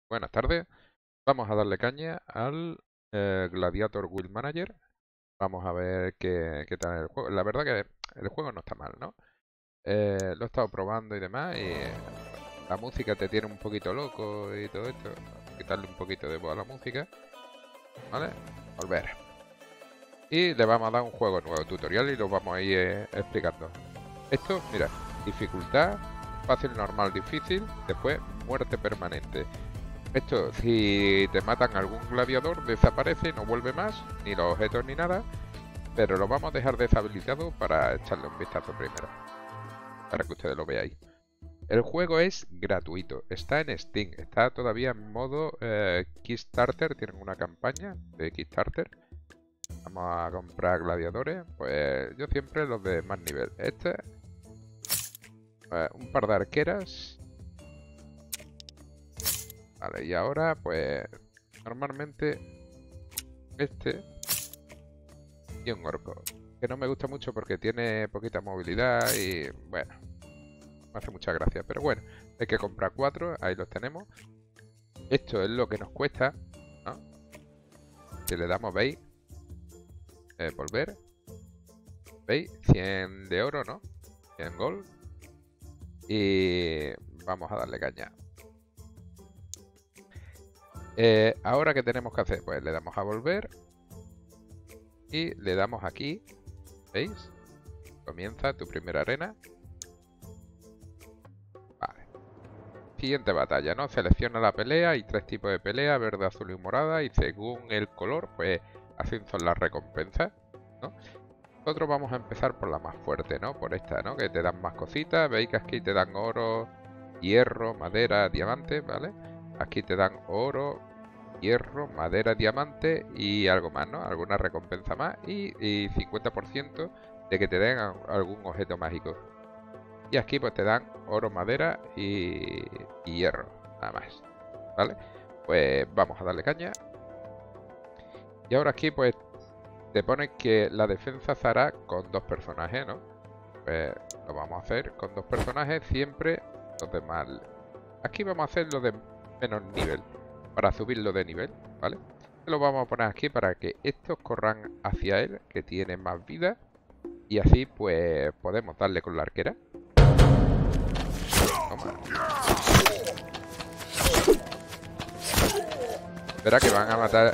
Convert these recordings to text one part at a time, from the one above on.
Buenas tardes. Vamos a darle caña al Gladiator Wheel Manager. Vamos a ver qué tal el juego. La verdad que el juego no está mal, ¿no? Lo he estado probando y demás y la música te tiene un poquito loco y todo esto. Quitarle un poquito de voz a la música. ¿Vale? Volver. Y le vamos a dar un juego nuevo, tutorial, y lo vamos a ir explicando. Esto, mira, dificultad, fácil, normal, difícil, después muerte permanente. Esto, si te matan algún gladiador, desaparece y no vuelve más, ni los objetos ni nada, pero lo vamos a dejar deshabilitado para echarle un vistazo primero, para que ustedes lo veáis. El juego es gratuito, está en Steam, está todavía en modo Kickstarter, tienen una campaña de Kickstarter. Vamos a comprar gladiadores, pues yo siempre los de más nivel. Un par de arqueras. Vale, y ahora pues normalmente y un orco, que no me gusta mucho porque tiene poquita movilidad y bueno, me hace mucha gracia, pero bueno, hay que comprar 4, ahí los tenemos. Esto es lo que nos cuesta, ¿no? Si le damos, ¿veis? Volver, ¿veis? 100 de oro, ¿no? 100 gold. Y vamos a darle caña. Ahora, ¿qué tenemos que hacer? Pues le damos a volver y le damos aquí, ¿veis? Comienza tu primera arena. Vale. Siguiente batalla, ¿no? Selecciona la pelea, hay 3 tipos de pelea, verde, azul y morada, y según el color, pues así son las recompensas, ¿no? Nosotros vamos a empezar por la más fuerte, ¿no? Por esta, ¿no? Que te dan más cositas, veis que aquí te dan oro, hierro, madera, diamante, ¿vale? Aquí te dan oro, hierro, madera, diamante y algo más, ¿no? Alguna recompensa más y 50% de que te den algún objeto mágico. Y aquí pues te dan oro, madera y hierro, nada más, ¿vale? Pues vamos a darle caña. Y ahora aquí pues te pone que la defensa se hará con 2 personajes, ¿no? Pues lo vamos a hacer con 2 personajes, siempre los demás. Aquí vamos a hacer lo de menos nivel, para subirlo de nivel, ¿vale? Lo vamos a poner aquí para que estos corran hacia él, que tiene más vida. Y así pues podemos darle con la arquera. Toma. Espera que van a matar.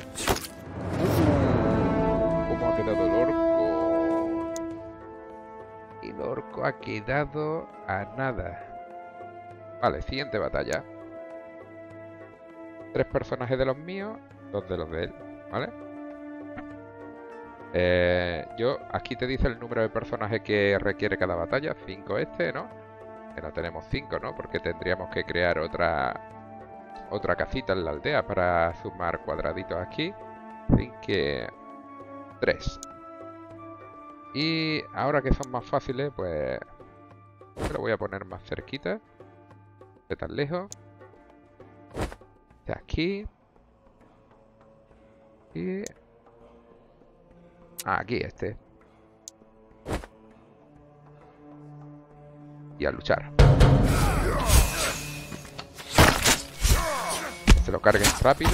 ¿Cómo ha quedado el orco? El orco ha quedado a nada. Vale, siguiente batalla. 3 personajes de los míos, 2 de los de él, ¿vale? Yo, aquí te dice el número de personajes que requiere cada batalla, 5 ¿no? Que no tenemos 5, ¿no? Porque tendríamos que crear otra casita en la aldea para sumar cuadraditos aquí. Así que 3. Y ahora que son más fáciles, pues me lo voy a poner más cerquita. De tan lejos. De aquí. Y aquí y a luchar. Se lo carguen rápido.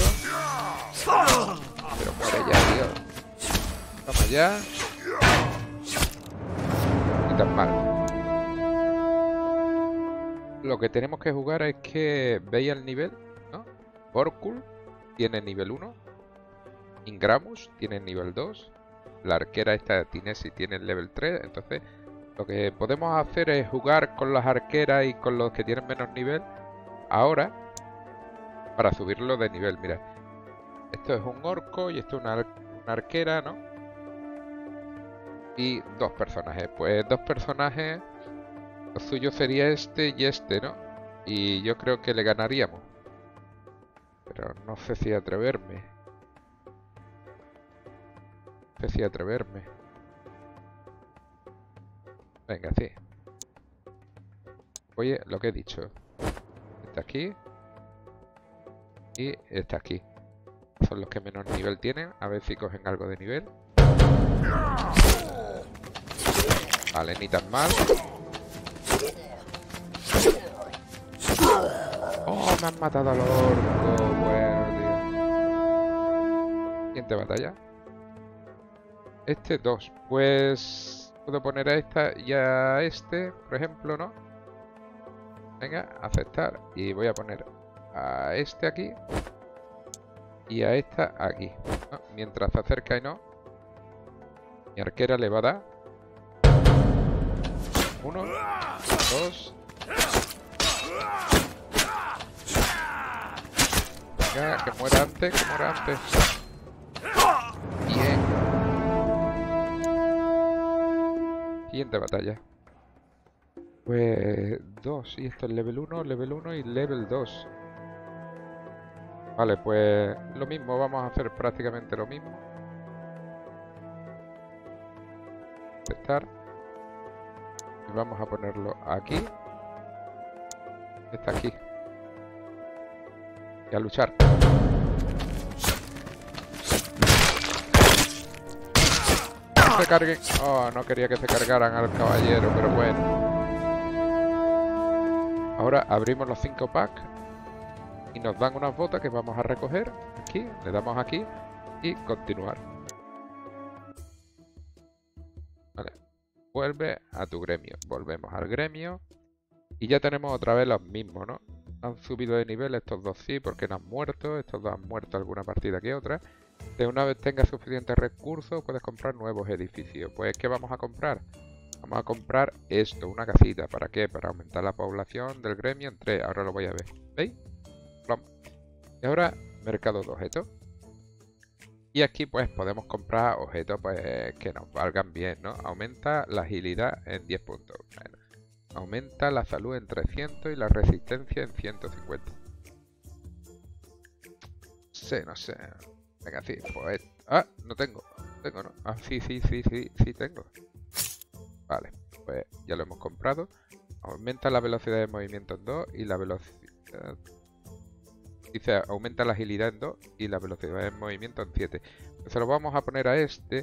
Pero muere ya, tío. Toma ya. Ni tan mal. Lo que tenemos que jugar es que veis el nivel, ¿no? Vorkul tiene nivel 1. Ingramus tiene nivel 2. La arquera esta Tinesi tiene el level 3. Entonces lo que podemos hacer es jugar con las arqueras y con los que tienen menos nivel ahora para subirlo de nivel. Mira, esto es un orco y esto es una arquera, ¿no? Y 2 personajes. Pues 2 personajes, lo suyo sería este y este, ¿no? Y yo creo que le ganaríamos, pero no sé si atreverme. Venga, sí. Oye, lo que he dicho. Está aquí. Y está aquí. Son los que menos nivel tienen. A ver si cogen algo de nivel. Vale, ni tan mal. ¡Oh, me han matado al orco! Bueno, tío. Siguiente batalla. Este 2. Pues puedo poner a esta y a este, por ejemplo, ¿no? Venga, aceptar. Y voy a poner a este aquí. Y a esta aquí. ¿No? Mientras se acerca y no. Mi arquera le va a dar. 1, 2. Venga, que muera antes, que muera antes. Bien. Siguiente batalla. Pues 2. Y esto es level 1 y level 2. Vale, pues lo mismo. Vamos a hacer prácticamente lo mismo. Aceptar. Y vamos a ponerlo aquí. Está aquí. Y a luchar. No se carguen. Oh, no quería que se cargaran al caballero, pero bueno. Ahora abrimos los 5 packs. Y nos dan unas botas que vamos a recoger. Aquí, le damos aquí. Y continuar. Vale. Vuelve a tu gremio. Volvemos al gremio. Y ya tenemos otra vez los mismos, ¿no? Han subido de nivel, estos dos sí, porque no han muerto. Estos dos han muerto alguna partida que otra. De una vez tengas suficientes recursos, puedes comprar nuevos edificios. Pues, ¿qué vamos a comprar? Vamos a comprar esto, una casita. ¿Para qué? Para aumentar la población del gremio en 3. Ahora lo voy a ver. ¿Veis? Plom. Y ahora, mercado de objetos. Y aquí pues podemos comprar objetos pues que nos valgan bien, ¿no? Aumenta la agilidad en 10 puntos. Bueno, aumenta la salud en 300 y la resistencia en 150. No sé. Venga, sí, pues... Ah, no tengo. Tengo, ¿no? Ah, sí tengo. Vale, pues ya lo hemos comprado. Aumenta la velocidad de movimiento en 2 y la velocidad... Dice, aumenta la agilidad en 2 y la velocidad de movimiento en 7. Se lo vamos a poner a este.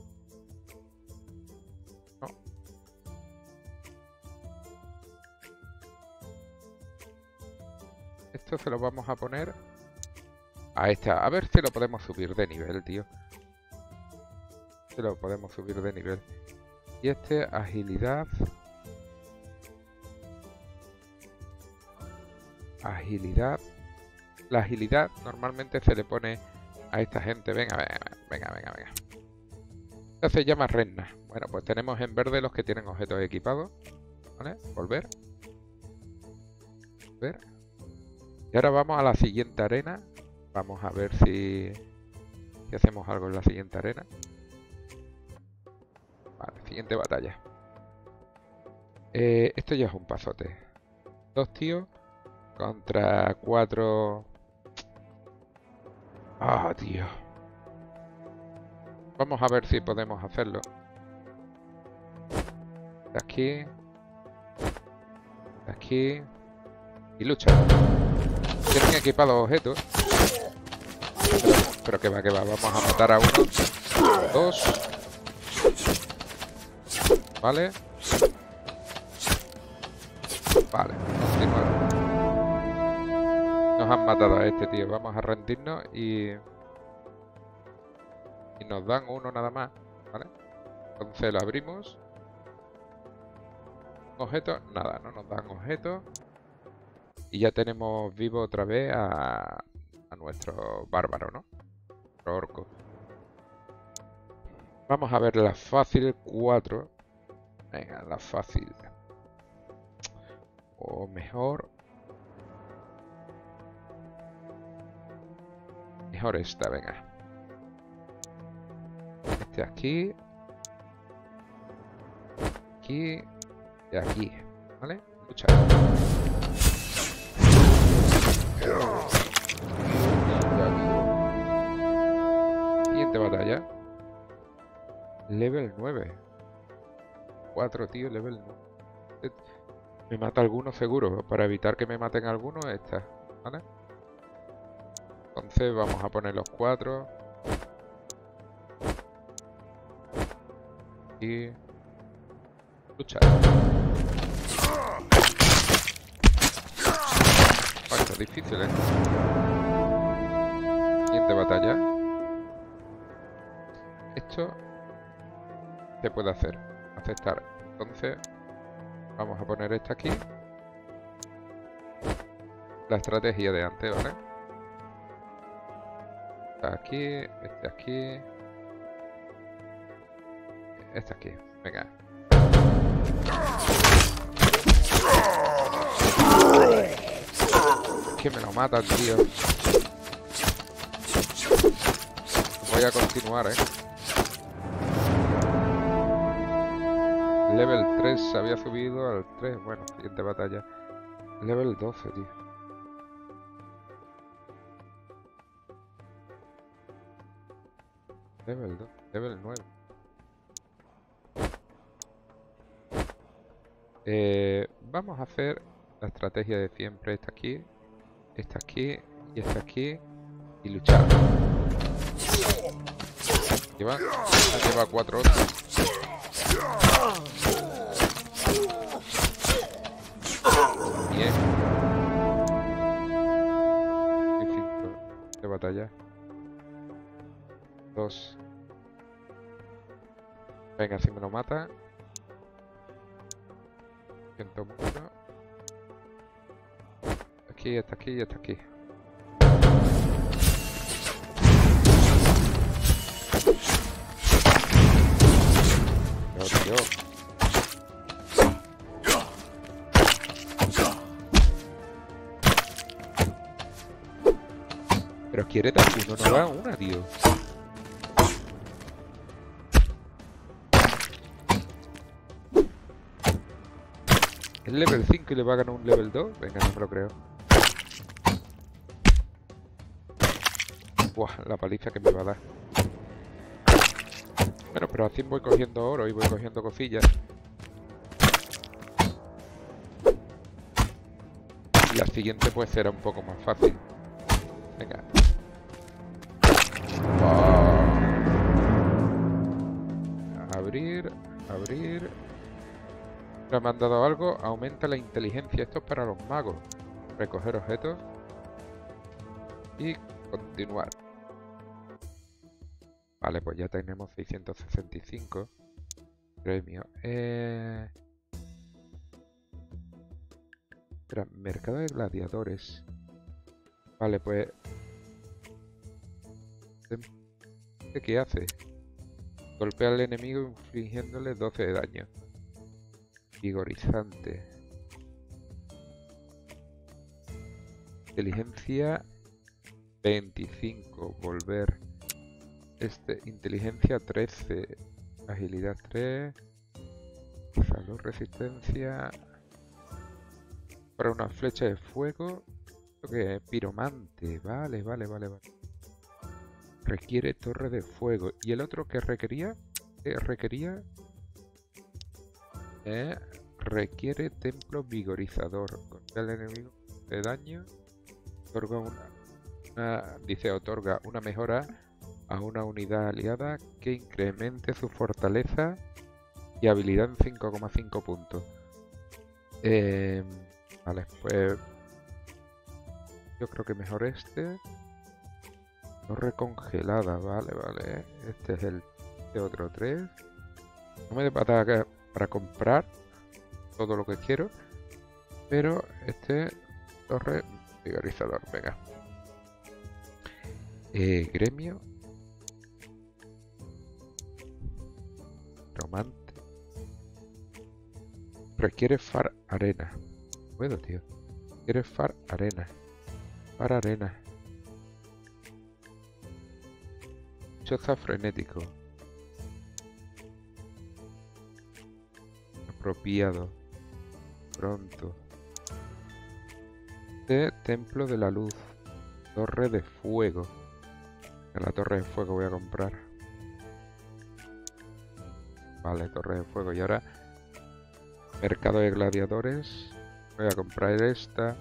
No. Esto se lo vamos a poner a esta. A ver si lo podemos subir de nivel, tío. Si lo podemos subir de nivel. Y este, agilidad. Agilidad. La agilidad normalmente se le pone a esta gente. Venga. Esta se llama Renna. Bueno, pues tenemos en verde los que tienen objetos equipados. ¿Vale? Volver. Ver. Y ahora vamos a la siguiente arena. Vamos a ver si hacemos algo en la siguiente arena. Vale, siguiente batalla. Esto ya es un pasote. 2 tíos contra 4... Ah, tío. Vamos a ver si podemos hacerlo. De aquí. De aquí. Y lucha. Tienen equipados objetos. Pero que va. Vamos a matar a uno. 2. Vale. Vale. Continuar. Nos han matado a este, tío. Vamos a rendirnos y nos dan uno nada más, ¿vale? Entonces lo abrimos. Objetos, nada, no nos dan objetos. Y ya tenemos vivo otra vez a nuestro bárbaro, ¿no? Nuestro orco. Vamos a ver la fácil 4. Venga, la fácil. O mejor... Mejor esta, venga. Este aquí. Aquí. Y aquí. ¿Vale? Lucha. Siguiente batalla. Level 9. 4, tío, level 9. Me mata alguno seguro. Para evitar que me maten algunos, esta. ¿Vale? Entonces vamos a poner los 4. Y... luchar. Esto es difícil, ¿eh? Siguiente batalla. Esto se puede hacer. Aceptar. Entonces, vamos a poner esta aquí. La estrategia de antes, ¿vale? Esta aquí, este aquí. Esta aquí. Venga. Que me lo matan, tío. Voy a continuar, Level 3 se había subido al 3. Bueno, siguiente batalla. Level 12, tío. Level 2. Level 9. Vamos a hacer la estrategia de siempre. Esta aquí y esta aquí. Y luchar. Lleva 4 otros. Bien. Distinto de batalla. 2. Venga, si me lo mata. Siento mucho. Aquí, hasta aquí y hasta aquí. Tío. Pero quiere dar uno, no da una, tío. ¿Es level 5 y le va a ganar un level 2? Venga, no me lo creo. Buah, la paliza que me va a dar. Bueno, pero así voy cogiendo oro y voy cogiendo cosillas. Y la siguiente pues será un poco más fácil. Venga. Abrir. Me han dado algo. Aumenta la inteligencia. Esto es para los magos. Recoger objetos. Y continuar. Vale, pues ya tenemos 665 premios. Espera, mercado de gladiadores. Vale, pues... ¿Qué hace? Golpea al enemigo infligiéndole 12 de daño. Vigorizante. Inteligencia 25. Volver. Inteligencia 13. Agilidad 3. Salud, resistencia. Para una flecha de fuego. ¿Esto qué es? Piromante. Vale. Requiere torre de fuego. ¿Y el otro que requería? Requiere templo vigorizador. Golpea al enemigo de daño. Otorga una mejora a una unidad aliada que incremente su fortaleza y habilidad en 5,5 puntos. Vale, pues yo creo que mejor este. Torre congelada, vale. Este es el de otro 3. No me da para comprar todo lo que quiero, pero torre vigorizador, venga. Gremio. Romante. Requiere far arena. Puedo, tío. Requiere far arena. Far arena. Choza frenético. Apropiado. Pronto. Templo de la luz. Torre de fuego. En la torre de fuego voy a comprar. Vale, torre de fuego. Y ahora mercado de gladiadores. Voy a comprar esta.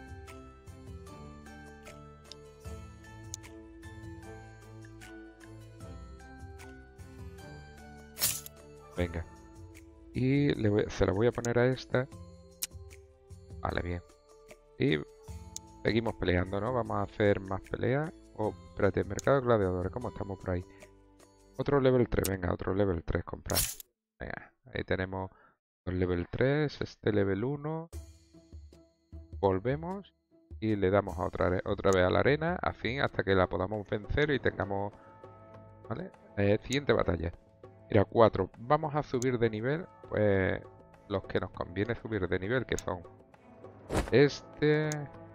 Venga. Y se la voy a poner a esta. Vale, bien. Y Seguimos peleando, ¿no? Vamos a hacer más peleas. Oh, espérate, mercado de gladiadores, ¿cómo estamos por ahí? Otro level 3, venga, otro level 3, comprar. Venga, ahí tenemos el level 3, este level 1. Volvemos y le damos otra vez a la arena, así hasta que la podamos vencer y tengamos... ¿Vale? Siguiente batalla. Mira, 4. Vamos a subir de nivel, pues los que nos conviene subir de nivel, que son este,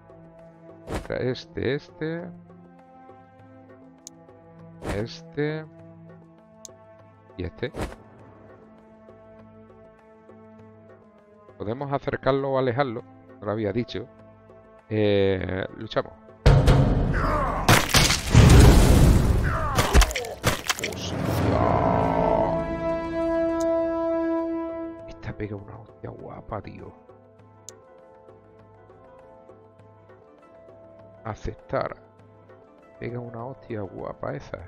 este y este. Podemos acercarlo o alejarlo, no lo había dicho. Luchamos. Esta pega una hostia guapa, tío. Aceptar. Pega una hostia guapa esa.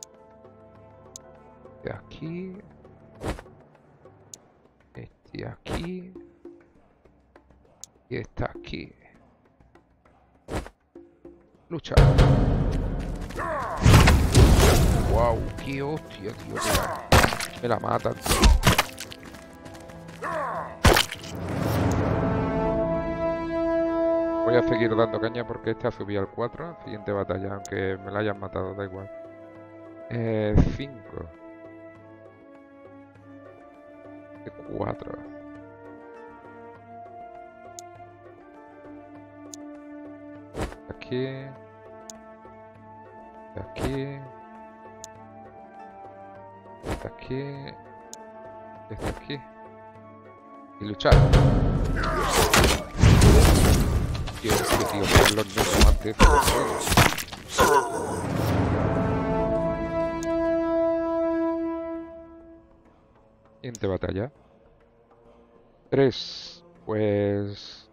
De aquí. Este aquí. Y está aquí. Lucha. Wow, qué hostia, tío. Me la matan, tío. Voy a seguir dando caña porque este ha subido al 4. Siguiente batalla, aunque me la hayan matado, da igual. 5. 4. Aquí. Aquí. Aquí. Está aquí. Y luchar. Tío, son los necromantes. Siguiente batalla. 3. Pues...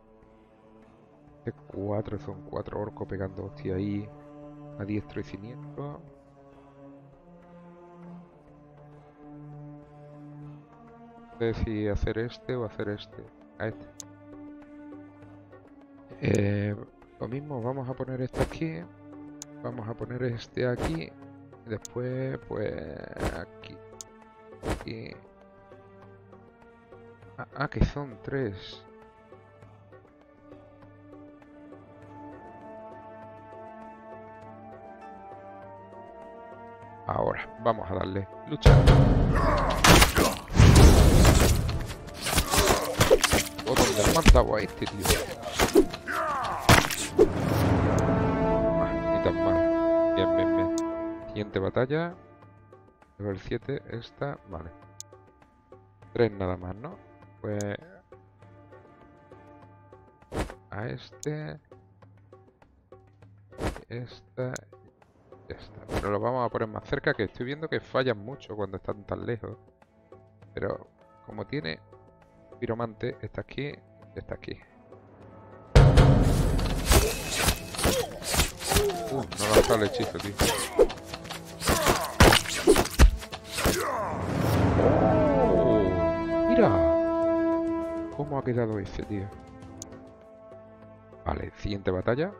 4, son 4 orcos pegando hostia ahí. A diestro y siniestro. No sé si hacer este o hacer este. A este. Lo mismo, vamos a poner este aquí. Vamos a poner este aquí. Y después, pues... aquí. Aquí. Que son 3. Ahora, vamos a darle. Lucha. Oh, ¿dónde han matado a este, tío? Ni tan mal. Bien, bien, bien. Siguiente batalla. Level 7, esta. Vale. 3 nada más, ¿no? Pues... a este... esta... esta. Pero lo vamos a poner más cerca, que estoy viendo que fallan mucho cuando están tan lejos. Pero como tiene piromante, está aquí, está aquí. No le ha gustado el hechizo, tío. ¡Oh! ¡Mira! ¿Cómo ha quedado ese, tío? Vale, siguiente batalla.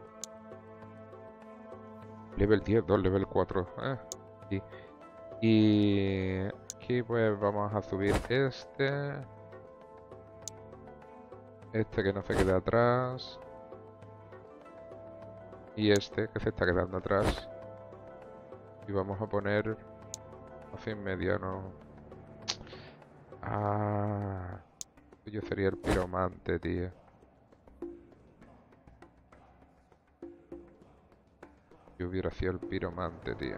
Level 10, 2, level 4. Sí. Y aquí pues vamos a subir este. Este que no se queda atrás. Y este que se está quedando atrás. Y vamos a poner así mediano. Yo sería el piromante, tío. Yo hubiera sido el piromante, tío.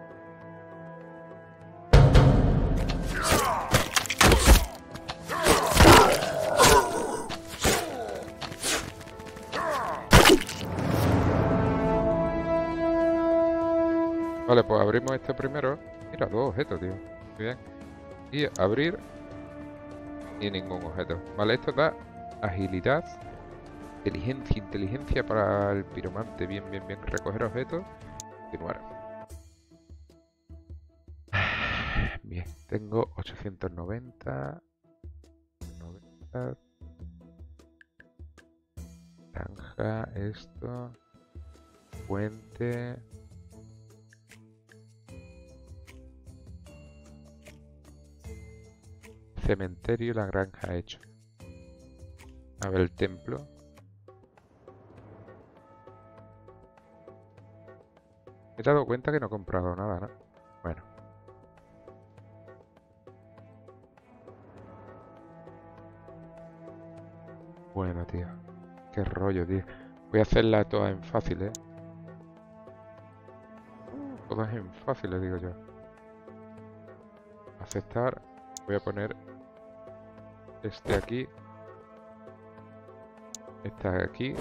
Vale, pues abrimos este primero. Mira, 2 objetos, tío. Muy bien. Y abrir. Y ningún objeto. Vale, esto da agilidad. Inteligencia para el piromante. Bien, bien, bien. Recoger objetos. Continuar. Bien, tengo 890. 90. Granja, esto. Puente. Cementerio y la granja hecho. A ver el templo. Me he dado cuenta que no he comprado nada, ¿no? Bueno. Bueno, tío. Qué rollo, tío. Voy a hacerla todas en fácil, ¿eh? Todas en fácil, le digo yo. Aceptar. Voy a poner este aquí. Esta aquí.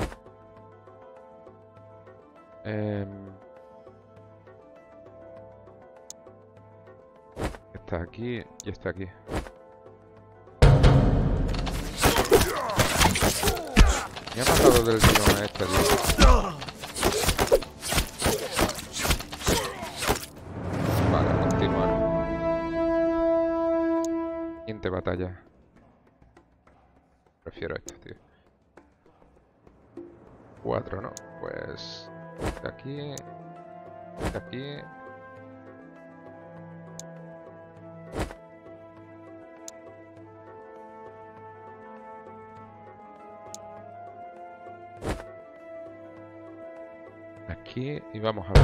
Esta aquí y esta aquí. Me ha matado del tirón a este, tío. Vale, a continuar. Siguiente batalla. Prefiero esta, tío. 4, ¿no? Pues... de aquí... de aquí... aquí y vamos a ver.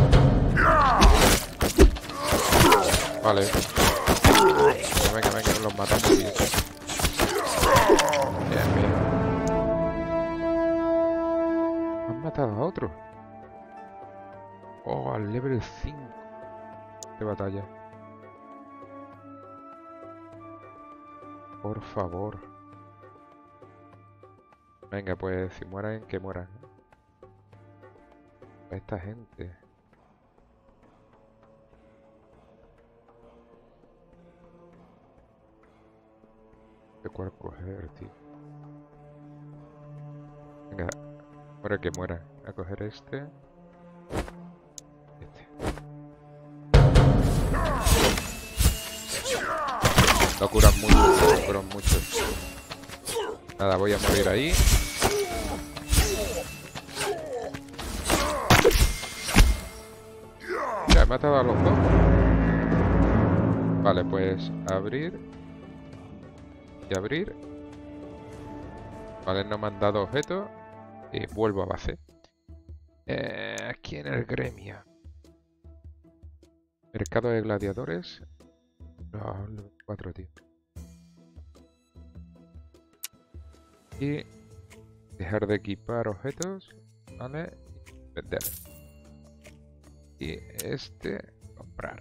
Vale. Venga, venga, los matamos bien. Bien, bien. Han matado a otro. Oh, al level 5 de batalla. Por favor. Venga, pues si mueren, que mueran. Esta gente. ¿De cuál coger, tío? Venga, ahora que muera. A coger este. Este. No curan mucho, no curan mucho. Nada, voy a morir ahí. Ya he matado a los dos. Vale, pues abrir. Y abrir. Vale, no me han dado objetos. Y vuelvo a base. Aquí en el gremio. Mercado de gladiadores. No, 4, tío. Y dejar de equipar objetos. Vale. Vender. Y este, comprar.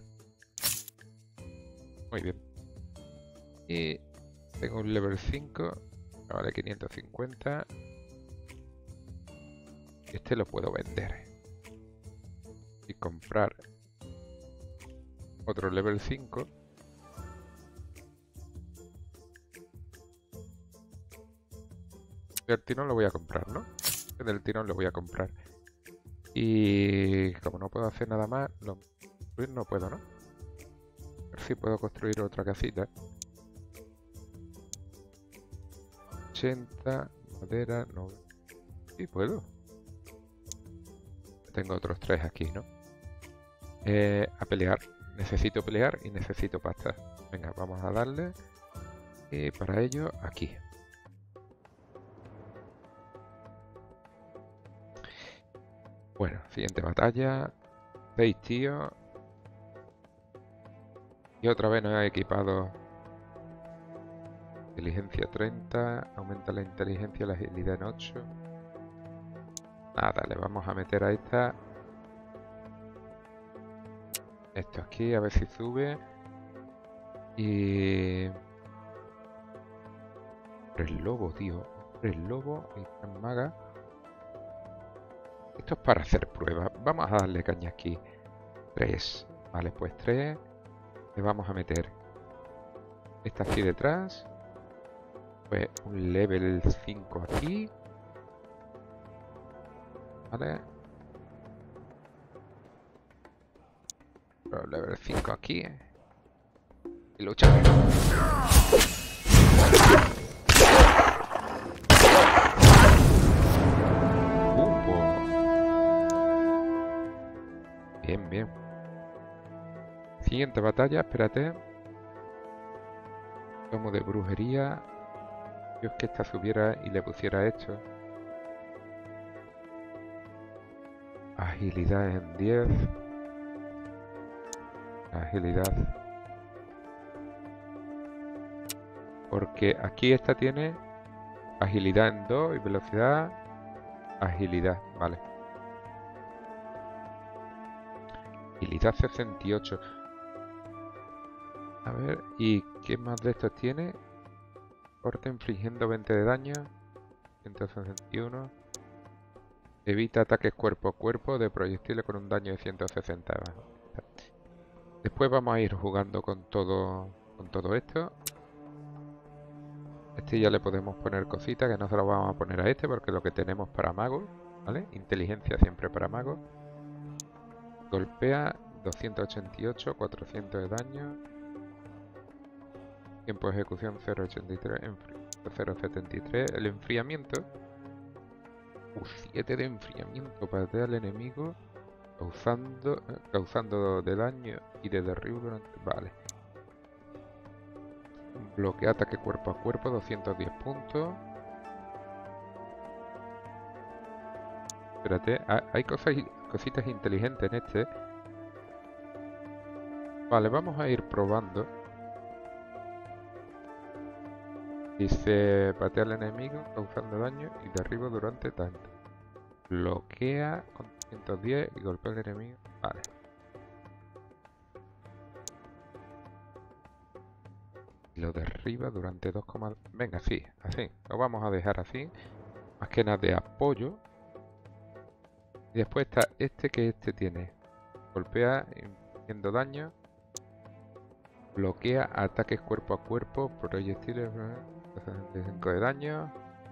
Muy bien. Y tengo un level 5. Vale, 550. Este lo puedo vender. Y comprar otro level 5. Del tirón lo voy a comprar, ¿no? Del tirón lo voy a comprar. Y como no puedo hacer nada más, no puedo, ¿no? A ver si puedo construir otra casita. 80, madera, no. Sí, puedo. Tengo otros 3 aquí, ¿no? A pelear. Necesito pelear y necesito pasta. Venga, vamos a darle. Y para ello, aquí. Bueno, siguiente batalla. 6 tíos. Y otra vez nos ha equipado. Inteligencia 30. Aumenta la inteligencia y la agilidad en 8. Nada, le vamos a meter a esta. Esto aquí, a ver si sube. Y... el lobo, tío. El lobo y gran maga. Esto es para hacer pruebas. Vamos a darle caña aquí. 3. Vale, pues 3. Le vamos a meter. Esta aquí detrás. Pues un level 5 aquí. Vale. Otro level 5 aquí. Y lucha. Bien, bien. Siguiente batalla, espérate. Tomo de brujería. Yo es que esta subiera y le pusiera esto. Agilidad en 10. Agilidad. Porque aquí esta tiene agilidad en 2 y velocidad. Agilidad, vale. Agilidad 68. A ver, ¿y qué más de estos tiene? Corte infligiendo 20 de daño. 161. Evita ataques cuerpo a cuerpo de proyectiles con un daño de 160. Después vamos a ir jugando con todo esto. Este ya le podemos poner cositas, que no se lo vamos a poner a este porque lo que tenemos para magos, ¿vale? Inteligencia siempre para magos. Golpea 288, 400 de daño. Tiempo de ejecución 0.83, 0.73. El enfriamiento. 7 de enfriamiento, patea al enemigo causando de daño y de derribo durante... Vale. Bloquea ataque cuerpo a cuerpo, 210 puntos. Espérate, hay cositas inteligentes en este. Vale, vamos a ir probando. Dice, patea al enemigo causando daño y derribo durante tanto. Bloquea con 110 y golpea al enemigo. Vale. Lo derriba durante 2, venga, sí, así. Lo vamos a dejar así. Más que nada de apoyo. Y después está este que este tiene. Golpea haciendo daño. Bloquea ataques cuerpo a cuerpo. Proyectiles 65 de daño.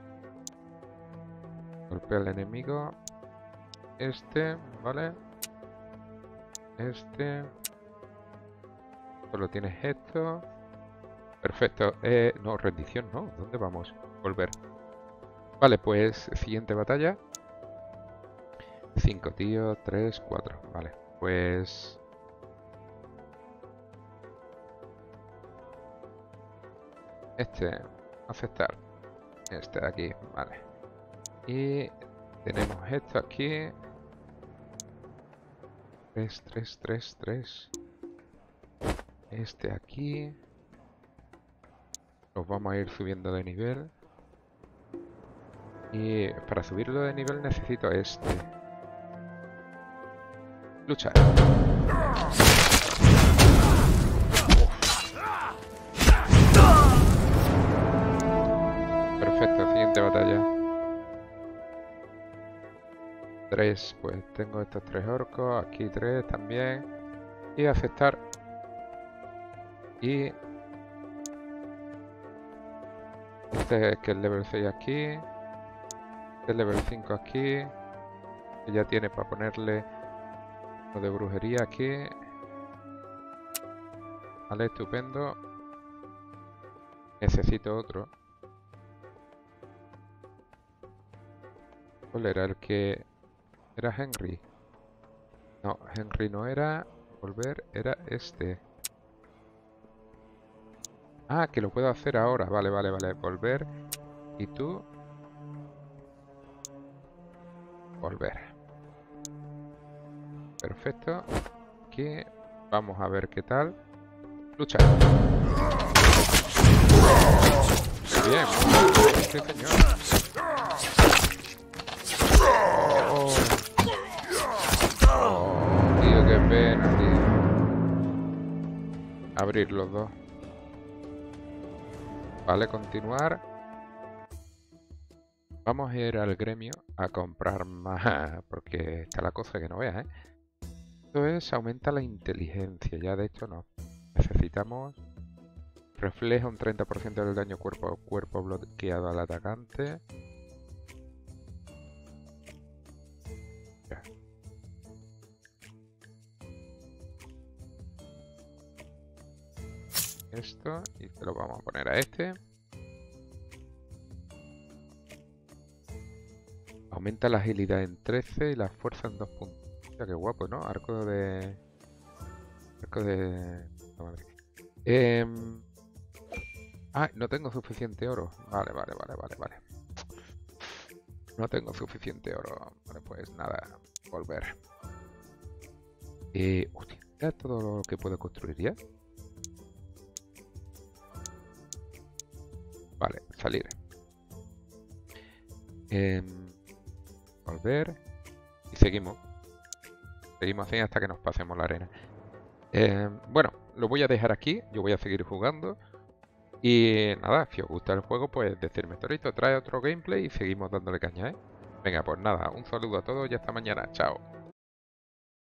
Golpea al enemigo. Este, ¿vale? Este. Solo tienes esto. Perfecto. No, rendición, ¿no? ¿Dónde vamos? Volver. Vale, pues siguiente batalla. 5 tíos, 3, 4. Vale, pues... Este, aceptar. Este de aquí, vale. Y tenemos esto aquí. 3, 3, 3, 3. Este aquí. Los vamos a ir subiendo de nivel. Y para subirlo de nivel necesito este. Lucha. Perfecto, siguiente batalla. 3, pues tengo estos 3 orcos, aquí 3 también. Y aceptar. Y... Este es que el level 6 aquí. El level 5 aquí. Que ya tiene para ponerle lo de brujería aquí. Vale, estupendo. Necesito otro. ¿Cuál era el que...? ¿Era Henry? No, Henry no era. Volver era este. Ah, que lo puedo hacer ahora. Vale, vale, vale. Volver. Y tú... Volver. Perfecto. Aquí vamos a ver qué tal. Lucha. Bien. Sí, señor. Oh. Oh, tío, qué pena, tío. Abrir los dos. Vale, continuar. Vamos a ir al gremio a comprar más, porque está la cosa que no veas, ¿eh? Esto es, aumenta la inteligencia, ya de hecho no. Necesitamos... Refleja un 30% del daño cuerpo a cuerpo bloqueado al atacante. Ya. Esto, y se lo vamos a poner a este. Aumenta la agilidad en 13 y la fuerza en 2 puntos. Mira qué guapo, ¿no? Arco de... Arco de... puta madre. Ah, no tengo suficiente oro. Vale. No tengo suficiente oro. Vale, pues nada. Volver. Hostia, ¿ya todo lo que puedo construir ya? Vale, salir. Volver. Y seguimos. Seguimos así hasta que nos pasemos la arena. Bueno, lo voy a dejar aquí. Yo voy a seguir jugando. Y nada, si os gusta el juego, pues decirme, Torito, trae otro gameplay y seguimos dándole caña, ¿eh? Venga, pues nada, un saludo a todos y hasta mañana. Chao.